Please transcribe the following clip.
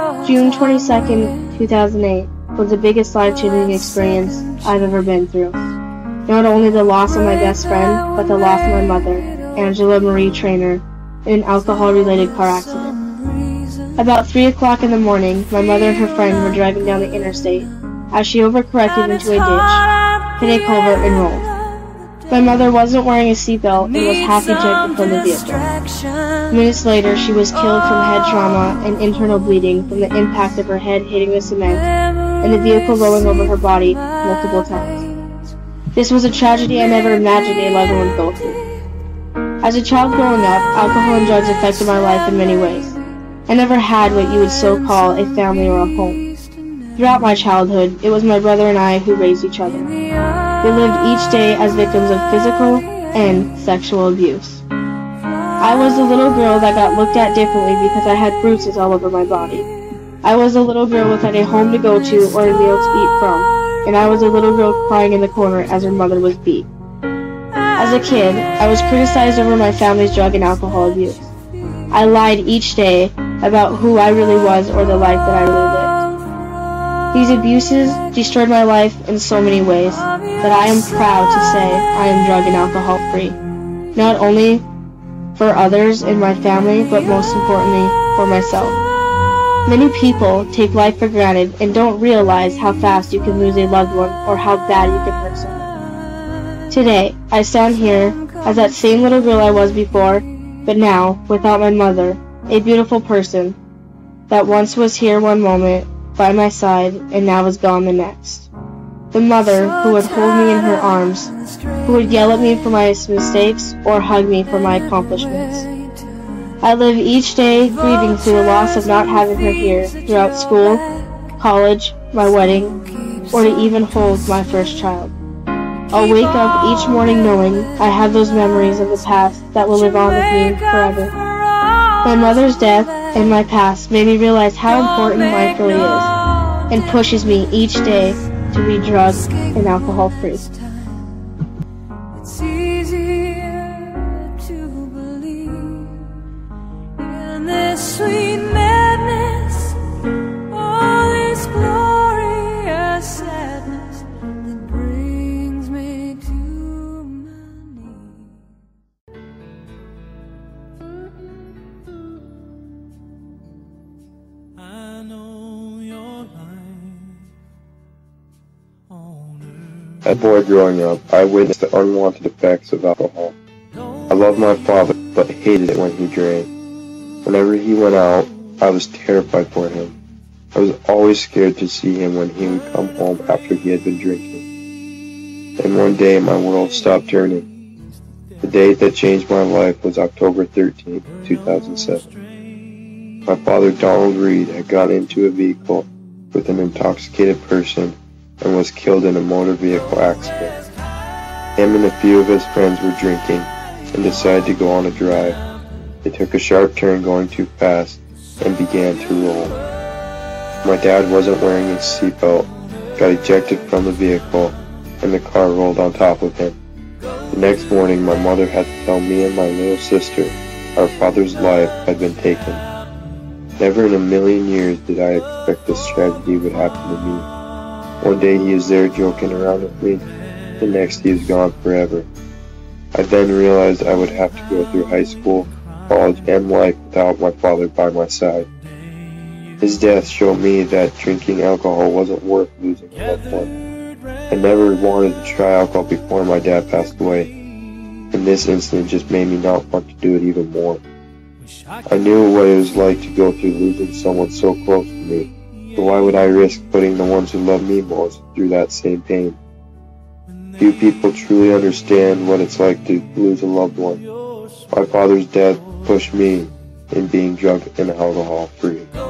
June 22nd, 2008 was the biggest life-changing experience I've ever been through. Not only the loss of my best friend, but the loss of my mother, Angela Marie Trainer, in an alcohol-related car accident. About 3 o'clock in the morning, my mother and her friend were driving down the interstate as she overcorrected into a ditch, hit a culvert, and rolled. My mother wasn't wearing a seatbelt and was half ejected from the vehicle. Minutes later, she was killed from head trauma and internal bleeding from the impact of her head hitting the cement and the vehicle rolling over her body multiple times. This was a tragedy I never imagined a loved one would go through. As a child growing up, alcohol and drugs affected my life in many ways. I never had what you would so call a family or a home. Throughout my childhood, it was my brother and I who raised each other. We lived each day as victims of physical and sexual abuse. I was the little girl that got looked at differently because I had bruises all over my body. I was the little girl without a home to go to or a meal to eat from, and I was a little girl crying in the corner as her mother was beat. As a kid, I was criticized over my family's drug and alcohol abuse. I lied each day about who I really was or the life that I really lived. These abuses destroyed my life in so many ways that I am proud to say I am drug and alcohol free. Not only for others in my family, but most importantly for myself. Many people take life for granted and don't realize how fast you can lose a loved one or how bad you can hurt someone. Today, I stand here as that same little girl I was before, but now without my mother, a beautiful person that once was here one moment by my side and now is gone the next. The mother who would hold me in her arms, who would yell at me for my mistakes or hug me for my accomplishments. I live each day grieving through the loss of not having her here throughout school, college, my wedding, or to even hold my first child. I'll wake up each morning knowing I have those memories of the past that will live on with me forever. My mother's death and my past made me realize how important life really is, and pushes me each day to be drug and alcohol free. It's easier to believe in this sweet madness, all this glorious sadness that brings me to my knees. I know your life on earth. As a boy growing up, I witnessed the unwanted effects of alcohol. I loved my father, but hated it when he drank. Whenever he went out, I was terrified for him. I was always scared to see him when he would come home after he had been drinking. And one day, my world stopped turning. The date that changed my life was October 13, 2007. My father, Donald Reed, had got into a vehicle with an intoxicated person and was killed in a motor vehicle accident. Him and a few of his friends were drinking and decided to go on a drive. They took a sharp turn going too fast and began to roll. My dad wasn't wearing his seatbelt, got ejected from the vehicle, and the car rolled on top of him. The next morning, my mother had to tell me and my little sister our father's life had been taken. Never in a million years did I expect this tragedy would happen to me. One day he is there joking around with me, the next he is gone forever. I then realized I would have to go through high school, college, and life without my father by my side. His death showed me that drinking alcohol wasn't worth losing a loved one. I never wanted to try alcohol before my dad passed away, and this incident just made me not want to do it even more. I knew what it was like to go through losing someone so close to me, so why would I risk putting the ones who love me most through that same pain? Few people truly understand what it's like to lose a loved one. My father's death pushed me in being drug and alcohol free.